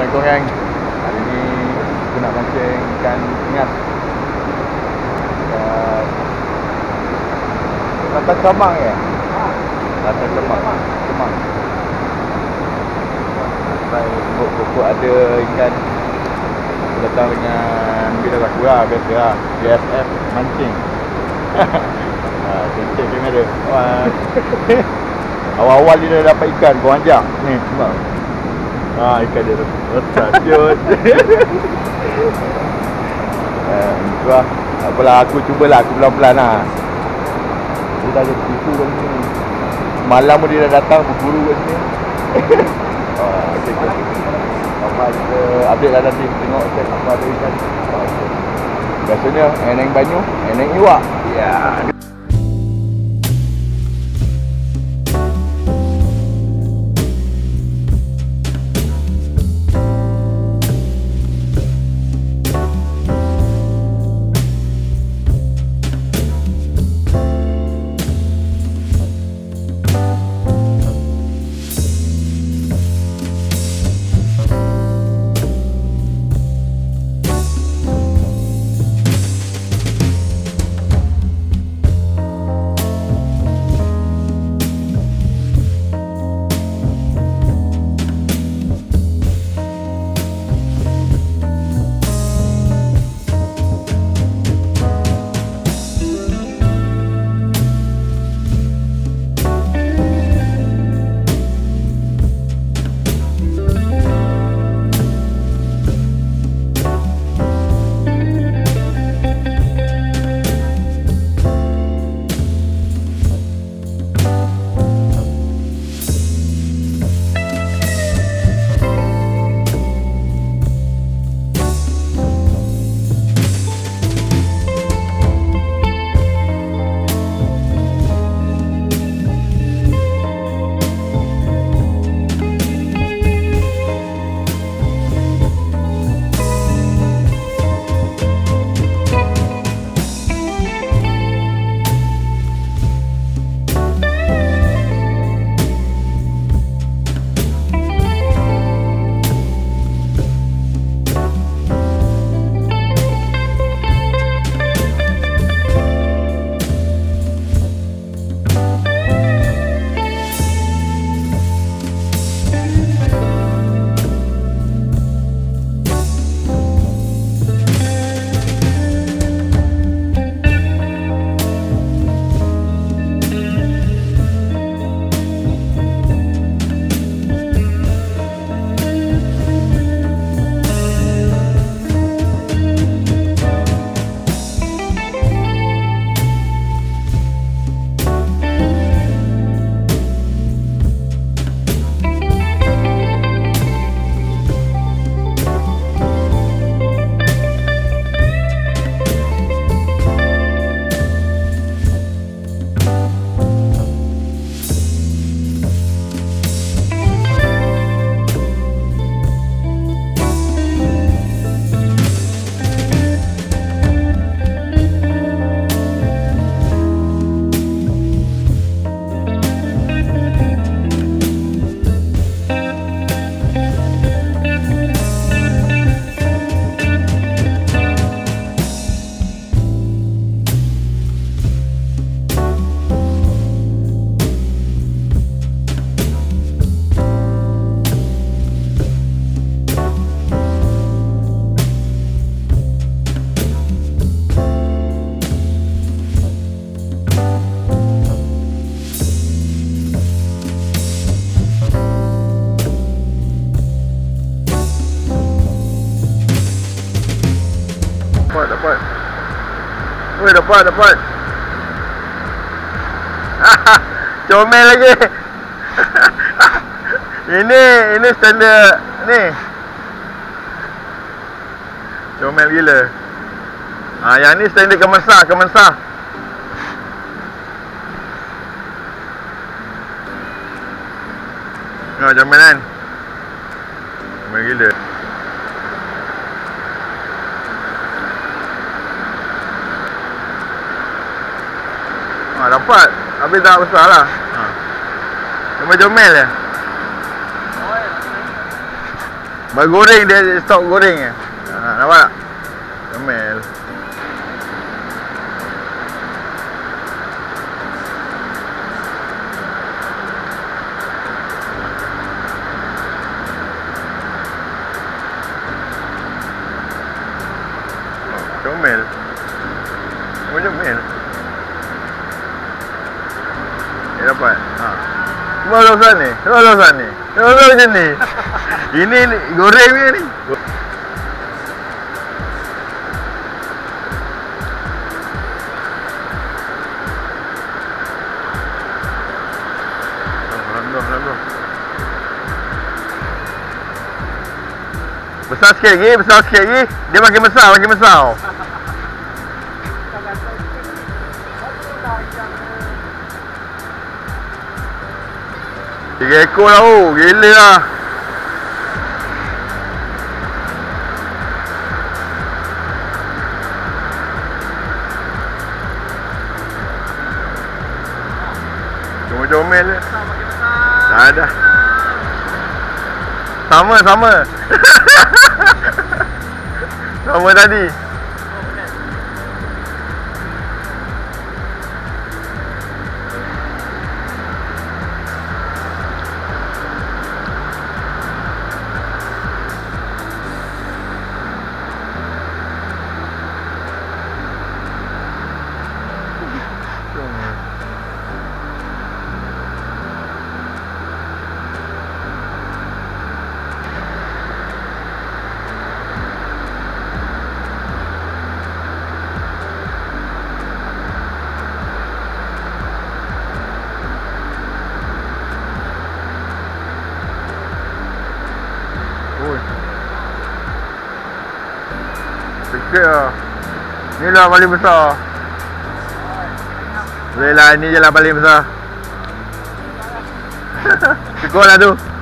Assalamualaikum gang. Hari ni aku nak mancing ikan ingat. Ratan Camang ya? Ratan Camang. Sampai pokok ada ikan. Aku datang dengan bila aku lah, biasa lah. BFF mancing. Cek kamera. Awal-awal dia dah dapat ikan, kau ajak. Ni, nampak? Ikan dia tu. Besar, cute. Tu lah. Tak apalah, aku cubalah, aku pelan-pelan lah. Dia dah jadi tipu kat sini. Malam pun dia dah datang, berguru kat sini. Okay. Apa kita update lah nanti. Tengok apa ada ikan. Biasanya, eneng banyu, eneng iwak. Ya. Dapat. Woi, dapat. Comel lagi. Ini standard ni. Comel gila. Yang ni standard kemasah. Comel kan? Comel gila. Dapat. Habis tak besar lah. Jomel je. Baru goreng dia stop goreng je. Nampak tak? Comel. Comel. Comel. Dia dapat. Semua losan ni. Semua losan ni. Semua macam ni. Ini goreng ni ni. Alhamdulillah. Besar sikit lagi, besar sikit lagi. Dia makin besar, makin besar. Tiga ekor lah, oh, gila lah. Comel-comel je. Dah ada. Sama. Sama tadi. Sikit lah. Ni lah paling besar. Boleh lah, ni je lah paling besar. Cukup lah tu.